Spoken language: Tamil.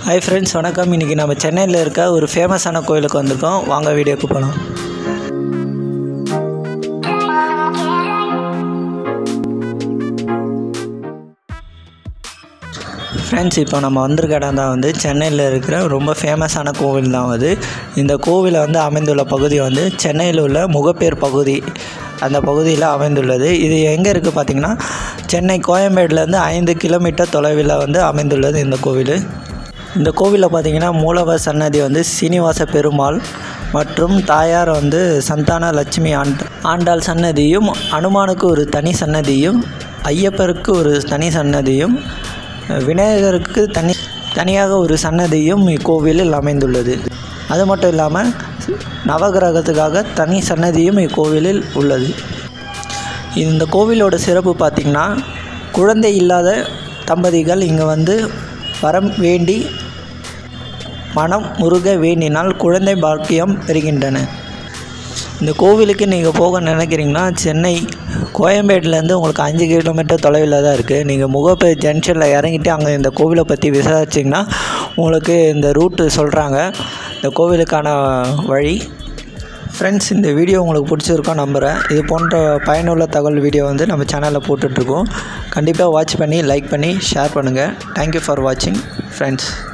Hi friends, வணக்கம். இன்னைக்கு நம்ம சென்னையில் இருக்க ஒரு ஃபேமஸான கோயிலுக்கு வந்திருக்கோம். வாங்க வீடியோக்கு போகலாம். ஃப்ரெண்ட்ஸ், இப்போ நம்ம வந்திருக்க இடம் தான் வந்து சென்னையில் இருக்கிற ரொம்ப ஃபேமஸான கோவில் தான் அது. இந்த கோவிலை வந்து அமைந்துள்ள பகுதி வந்து சென்னையில் உள்ள முகப்பேர் பகுதி, அந்த பகுதியில் அமைந்துள்ளது. இது எங்கே இருக்குது பார்த்திங்கன்னா, சென்னை கோயம்பேடுலேருந்து 5 கிலோமீட்டர் தொலைவில் வந்து அமைந்துள்ளது இந்த கோவில். இந்த கோவிலில் பார்த்திங்கன்னா மூலவர் சன்னதி வந்து ஸ்ரீனிவாச பெருமாள் மற்றும் தாயார் வந்து சந்தான லட்சுமி ஆண்டாள் சன்னதியும், அனுமானுக்கு ஒரு தனி சன்னதியும், ஐயப்பருக்கு ஒரு தனி சன்னதியும், விநாயகருக்கு தனியாக ஒரு சன்னதியும் இக்கோவிலில் அமைந்துள்ளது. அது மட்டும் இல்லாமல் நவகிரகத்துக்காக தனி சன்னதியும் இக்கோவிலில் உள்ளது. இந்த கோவிலோட சிறப்பு பார்த்திங்கன்னா, குழந்தை இல்லாத தம்பதிகள் இங்கே வந்து வரம் வேண்டி மனம் முருக வேண்டினால் குழந்தை பாக்கியம் பெறுகின்றன. இந்த கோவிலுக்கு நீங்கள் போக நினைக்கிறீங்கன்னா, சென்னை கோயம்பேடுலேருந்து உங்களுக்கு 5 கிலோமீட்டர் தொலைவில் தான் இருக்குது. நீங்கள் முகப்பேர் ஜங்ஷனில் இறங்கிட்டு அங்கே இந்த கோவிலை பற்றி விசாரிச்சிங்கன்னா உங்களுக்கு இந்த ரூட்டு சொல்கிறாங்க, இந்த கோவிலுக்கான வழி. ஃப்ரெண்ட்ஸ், இந்த வீடியோ உங்களுக்கு பிடிச்சிருக்கோம் நம்புகிறேன். இது போன்ற பயனுள்ள தகவல் வீடியோ வந்து நம்ம சேனலில் போட்டுட்ருக்கோம். கண்டிப்பாக வாட்ச் பண்ணி லைக் பண்ணி ஷேர் பண்ணுங்கள். தேங்க்யூ ஃபார் வாட்சிங் ஃப்ரெண்ட்ஸ்.